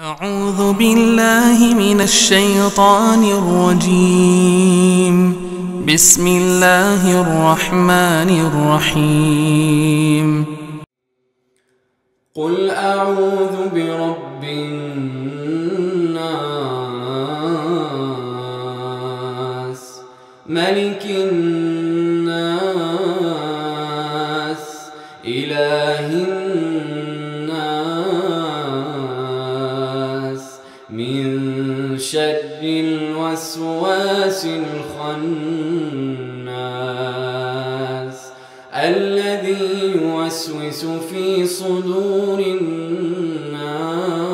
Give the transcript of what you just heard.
أعوذ بالله من الشيطان الرجيم. بسم الله الرحمن الرحيم. قل أعوذ برب الناس ملك الناس إله الناس من شر الوسواس الخناس الذي يوسوس في صدور الناس